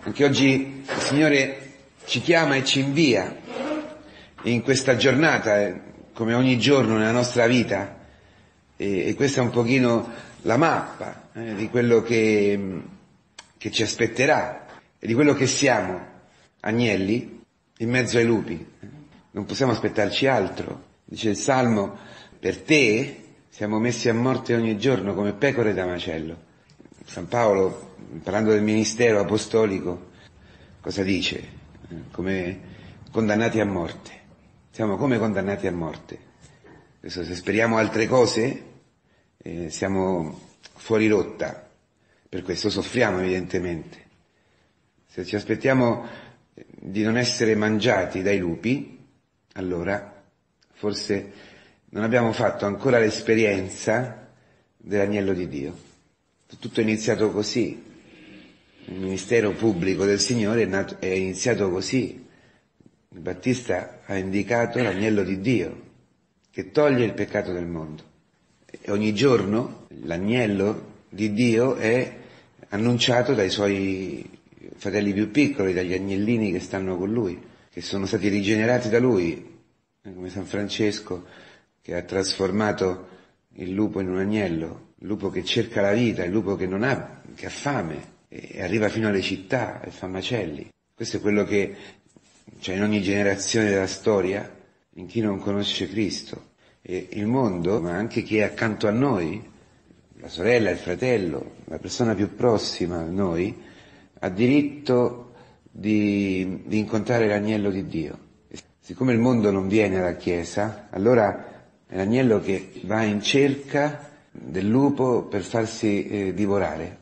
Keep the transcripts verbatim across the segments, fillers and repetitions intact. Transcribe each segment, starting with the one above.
Anche oggi il Signore ci chiama e ci invia in questa giornata, come ogni giorno nella nostra vita, e, e questa è un pochino la mappa eh, di quello che, che ci aspetterà e di quello che siamo, agnelli in mezzo ai lupi. Non possiamo aspettarci altro. Dice il Salmo: per te siamo messi a morte ogni giorno come pecore da macello. San Paolo, parlando del ministero apostolico, cosa dice? Come condannati a morte. Siamo come condannati a morte. Adesso, se speriamo altre cose, eh, siamo fuori rotta. Per questo soffriamo, evidentemente. Se ci aspettiamo di non essere mangiati dai lupi, allora forse non abbiamo fatto ancora l'esperienza dell'agnello di Dio. Tutto è iniziato così. Il ministero pubblico del Signore è, nato, è iniziato così. Il Battista ha indicato l'agnello di Dio che toglie il peccato del mondo. E ogni giorno l'agnello di Dio è annunciato dai suoi fratelli più piccoli, dagli agnellini che stanno con lui, che sono stati rigenerati da lui, come San Francesco, che ha trasformato il lupo in un agnello, il lupo che cerca la vita, il lupo che non ha, che ha fame e arriva fino alle città e fa macelli. Questo è quello che c'è in ogni generazione della storia, in chi non conosce Cristo. E il mondo, ma anche chi è accanto a noi, la sorella, il fratello, la persona più prossima a noi, ha diritto di, di incontrare l'agnello di Dio. E siccome il mondo non viene alla Chiesa, allora è l'agnello che va in cerca del lupo per farsi eh, divorare,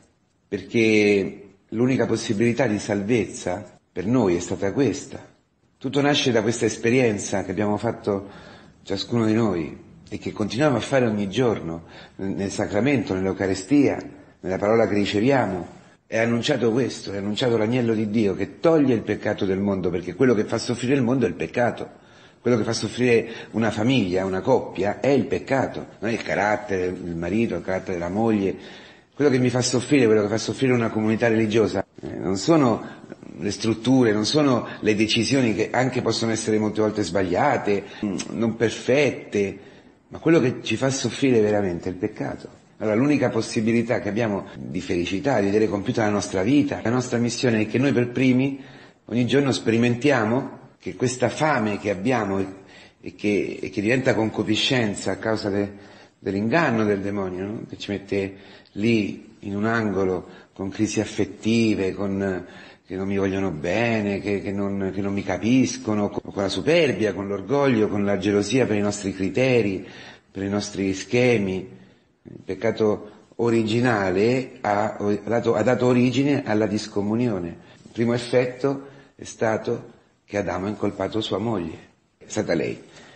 perché l'unica possibilità di salvezza per noi è stata questa. Tutto nasce da questa esperienza che abbiamo fatto ciascuno di noi e che continuiamo a fare ogni giorno nel sacramento, nell'Eucarestia, nella parola che riceviamo. È annunciato questo, è annunciato l'agnello di Dio che toglie il peccato del mondo, perché quello che fa soffrire il mondo è il peccato. Quello che fa soffrire una famiglia, una coppia, è il peccato, non è il carattere del marito, il carattere della moglie. Quello che mi fa soffrire, quello che fa soffrire una comunità religiosa, eh, non sono le strutture, non sono le decisioni che anche possono essere molte volte sbagliate, non perfette, ma quello che ci fa soffrire veramente è il peccato. Allora l'unica possibilità che abbiamo di felicità, di vedere compiuta la nostra vita, la nostra missione è che noi per primi ogni giorno sperimentiamo che questa fame che abbiamo e, e, che, e che diventa concupiscenza a causa de, dell'inganno del demonio, no? Che ci mette lì in un angolo con crisi affettive, con che non mi vogliono bene, che, che, non, che non mi capiscono, con, con la superbia, con l'orgoglio, con la gelosia per i nostri criteri, per i nostri schemi. Il peccato originale ha, ha, dato, ha dato origine alla discomunione. Il primo effetto è stato che Adamo ha incolpato sua moglie, è stata lei.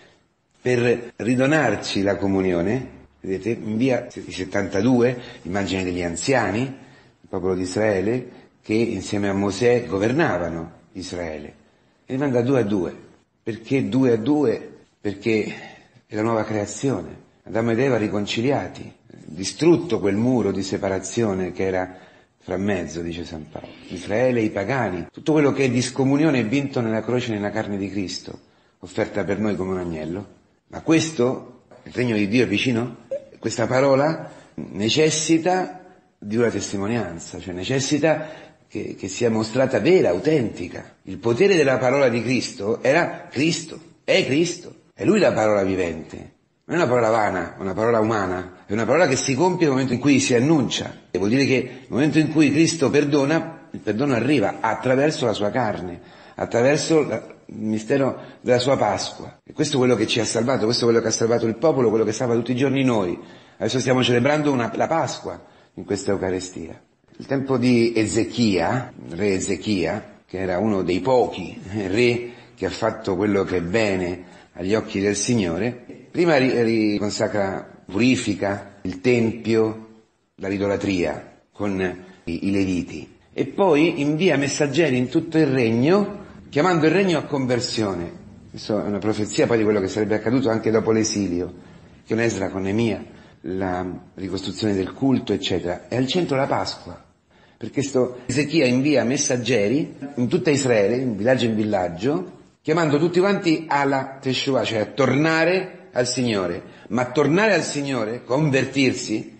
Per ridonarci la comunione, vedete, in via i settantadue, immagine degli anziani, il popolo di Israele, che insieme a Mosè governavano Israele. E li manda due a due. Perché due a due? Perché è la nuova creazione. Adamo ed Eva riconciliati, distrutto quel muro di separazione che era fra mezzo, dice San Paolo, Israele e i pagani, tutto quello che è discomunione è vinto nella croce e nella carne di Cristo, offerta per noi come un agnello. Ma questo, il regno di Dio è vicino? Questa parola necessita di una testimonianza, cioè necessita che, che sia mostrata vera, autentica. Il potere della parola di Cristo era Cristo, è Cristo, è Lui la parola vivente. Non è una parola vana, una parola umana, è una parola che si compie nel momento in cui si annuncia. E vuol dire che nel momento in cui Cristo perdona, il perdono arriva attraverso la sua carne, attraverso la, il mistero della sua Pasqua. E questo è quello che ci ha salvato, questo è quello che ha salvato il popolo, quello che salva tutti i giorni noi. Adesso stiamo celebrando una, la Pasqua in questa Eucaristia. Il tempo di Ezechia, re Ezechia, che era uno dei pochi re che ha fatto quello che è bene agli occhi del Signore, prima riconsacra, purifica il Tempio dall'idolatria con i, i Leviti e poi invia messaggeri in tutto il regno, chiamando il regno a conversione. Questa è una profezia poi di quello che sarebbe accaduto anche dopo l'esilio, con Esra, con Neemia, la ricostruzione del culto, eccetera. È al centro la Pasqua. perché sto Ezechia invia messaggeri in tutta Israele, in villaggio in villaggio, chiamando tutti quanti alla Teshuvah, cioè a tornare al Signore. Ma tornare al Signore, convertirsi,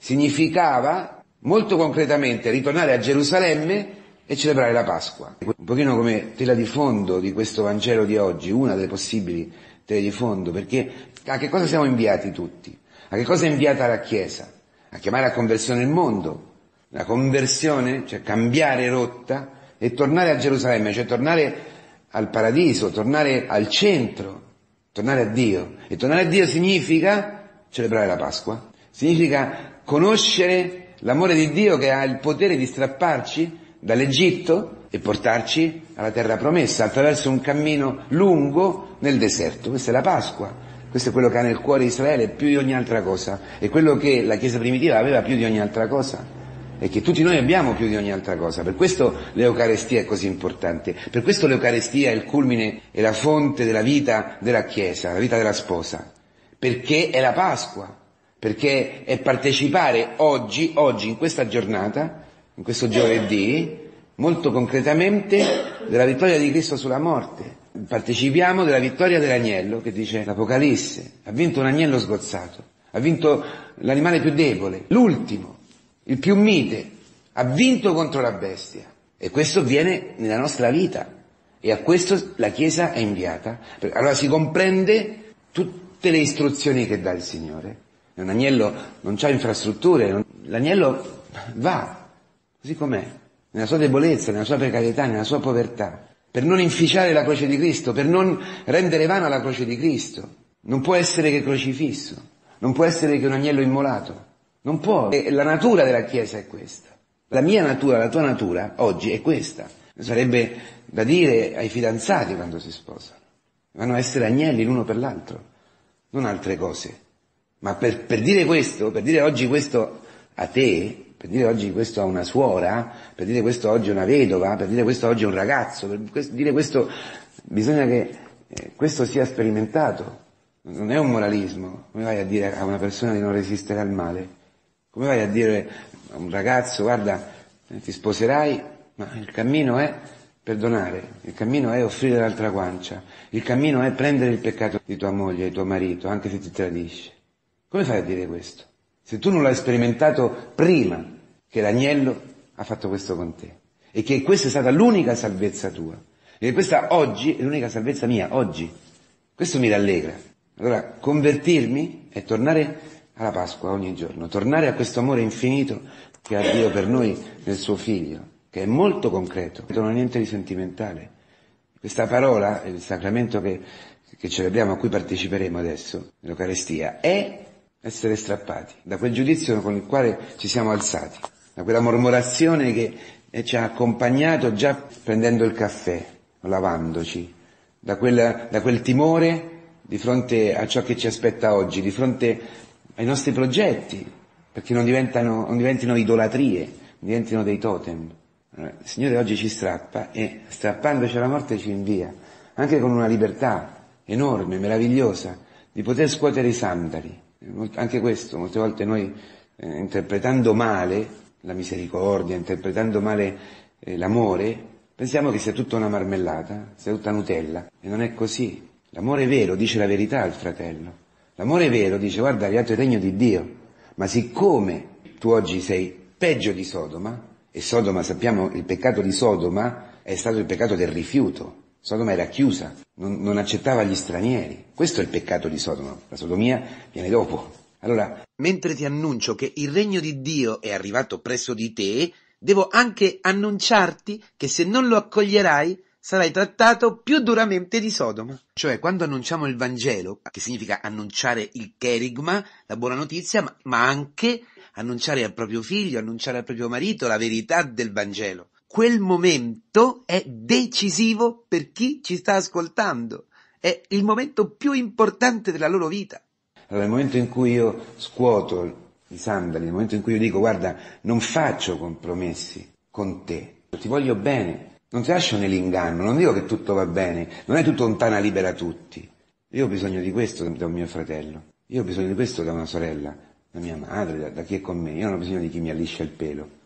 significava molto concretamente ritornare a Gerusalemme e celebrare la Pasqua. Un pochino come tela di fondo di questo Vangelo di oggi, una delle possibili tele di fondo, perché a che cosa siamo inviati tutti? A che cosa è inviata la Chiesa? A chiamare a conversione il mondo. La conversione, cioè cambiare rotta e tornare a Gerusalemme, cioè tornare al paradiso, tornare al centro, tornare a Dio. E tornare a Dio significa celebrare la Pasqua, significa conoscere l'amore di Dio che ha il potere di strapparci dall'Egitto e portarci alla terra promessa attraverso un cammino lungo nel deserto. Questa è la Pasqua, questo è quello che ha nel cuore Israele più di ogni altra cosa, è quello che la Chiesa primitiva aveva più di ogni altra cosa e che tutti noi abbiamo più di ogni altra cosa. Per questo l'Eucarestia è così importante, per questo l'Eucarestia è il culmine e la fonte della vita della Chiesa, la vita della sposa, perché è la Pasqua, perché è partecipare oggi, oggi in questa giornata, in questo giovedì, molto concretamente della vittoria di Cristo sulla morte. Partecipiamo della vittoria dell'agnello, che dice l'Apocalisse, ha vinto un agnello sgozzato, ha vinto l'animale più debole, l'ultimo, il più mite, ha vinto contro la bestia. E questo avviene nella nostra vita, e a questo la Chiesa è inviata. Allora si comprende tutte le istruzioni che dà il Signore. Un agnello non ha infrastrutture, l'agnello va, così com'è, nella sua debolezza, nella sua precarietà, nella sua povertà, per non inficiare la croce di Cristo, per non rendere vana la croce di Cristo. Non può essere che crocifisso, non può essere che un agnello immolato, non può. E la natura della Chiesa è questa. La mia natura, la tua natura, oggi è questa. Sarebbe da dire ai fidanzati quando si sposano. Vanno a essere agnelli l'uno per l'altro, non altre cose. Ma per, per dire questo, per dire oggi questo a te, per dire oggi questo a una suora, per dire questo oggi a una vedova, per dire questo oggi a un ragazzo, per questo, dire questo, bisogna che eh, questo sia sperimentato. Non è un moralismo. Come vai a dire a una persona di non resistere al male? Come vai a dire a un ragazzo, guarda, eh, ti sposerai, ma il cammino è perdonare, il cammino è offrire l'altra guancia, il cammino è prendere il peccato di tua moglie, di tuo marito, anche se ti tradisce. Come fai a dire questo? Se tu non l'hai sperimentato prima che l'agnello ha fatto questo con te, e che questa è stata l'unica salvezza tua, e che questa oggi è l'unica salvezza mia, oggi. Questo mi rallegra. Allora, convertirmi è tornare alla Pasqua ogni giorno, tornare a questo amore infinito che ha Dio per noi nel suo Figlio, che è molto concreto, non ha niente di sentimentale. Questa parola, il sacramento che, che celebriamo, a cui parteciperemo adesso, l'Eucarestia, è essere strappati da quel giudizio con il quale ci siamo alzati, da quella mormorazione che ci ha accompagnato già prendendo il caffè, lavandoci, da quel, da quel timore di fronte a ciò che ci aspetta oggi, di fronte ai nostri progetti, perché non diventano, non diventino idolatrie, diventino dei totem. Il Signore oggi ci strappa e strappandoci alla morte ci invia, anche con una libertà enorme, meravigliosa, di poter scuotere i sandali. Anche questo, molte volte noi, eh, interpretando male la misericordia, interpretando male eh, l'amore, pensiamo che sia tutta una marmellata, sia tutta Nutella, e non è così. L'amore vero dice la verità al fratello. L'amore vero dice, guarda, è arrivato il regno di Dio, ma siccome tu oggi sei peggio di Sodoma, e Sodoma, sappiamo, il peccato di Sodoma è stato il peccato del rifiuto. Sodoma era chiusa, non, non accettava gli stranieri. Questo è il peccato di Sodoma. La sodomia viene dopo. Allora, mentre ti annuncio che il regno di Dio è arrivato presso di te, devo anche annunciarti che se non lo accoglierai sarai trattato più duramente di Sodoma. Cioè, quando annunciamo il Vangelo, che significa annunciare il cherigma, la buona notizia, ma, ma anche annunciare al proprio figlio, annunciare al proprio marito la verità del Vangelo. Quel momento è decisivo per chi ci sta ascoltando. È il momento più importante della loro vita. Allora, nel momento in cui io scuoto i sandali, nel momento in cui io dico, guarda, non faccio compromessi con te, ti voglio bene, non ti lascio nell'inganno, non dico che tutto va bene, non è tutto lontana libera tutti. Io ho bisogno di questo da un mio fratello, io ho bisogno di questo da una sorella, da mia madre, da, da chi è con me, io non ho bisogno di chi mi alliscia il pelo. Ho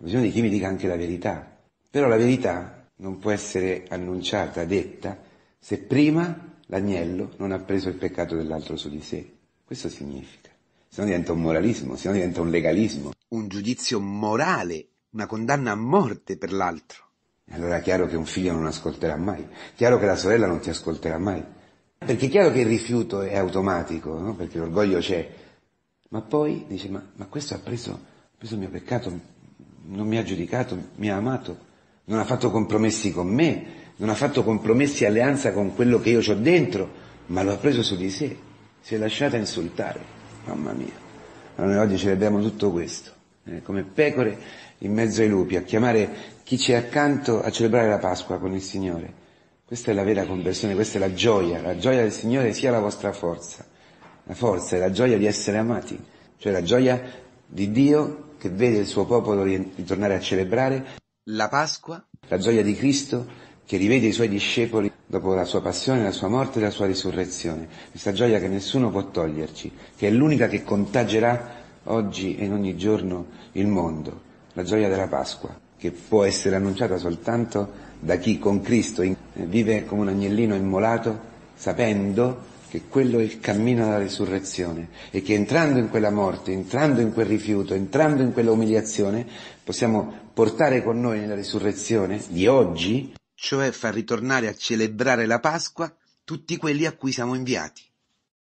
ho bisogno di chi mi dica anche la verità. Però la verità non può essere annunciata, detta, se prima l'agnello non ha preso il peccato dell'altro su di sé. Questo significa. Se no diventa un moralismo, se no diventa un legalismo. Un giudizio morale, una condanna a morte per l'altro. E allora è chiaro che un figlio non ascolterà mai, chiaro che la sorella non ti ascolterà mai. Perché è chiaro che il rifiuto è automatico, no? Perché l'orgoglio c'è. Ma poi dice, ma, ma questo ha preso, ha preso il mio peccato, non mi ha giudicato, mi ha amato, non ha fatto compromessi con me, non ha fatto compromessi e alleanza con quello che io c'ho dentro, ma lo ha preso su di sé, si è lasciata insultare, mamma mia. Allora noi oggi celebriamo tutto questo, eh, come pecore in mezzo ai lupi, a chiamare chi c'è accanto a celebrare la Pasqua con il Signore. Questa è la vera conversione, questa è la gioia, la gioia del Signore sia la vostra forza. La forza è la gioia di essere amati, cioè la gioia di Dio che vede il suo popolo ritornare a celebrare la Pasqua, la gioia di Cristo che rivede i suoi discepoli dopo la sua passione, la sua morte e la sua risurrezione. Questa gioia che nessuno può toglierci, che è l'unica che contagerà oggi e in ogni giorno il mondo, la gioia della Pasqua, che può essere annunciata soltanto da chi con Cristo vive come un agnellino immolato, sapendo che quello è il cammino alla risurrezione e che entrando in quella morte, entrando in quel rifiuto, entrando in quella umiliazione, possiamo portare con noi nella risurrezione di oggi, cioè far ritornare a celebrare la Pasqua tutti quelli a cui siamo inviati.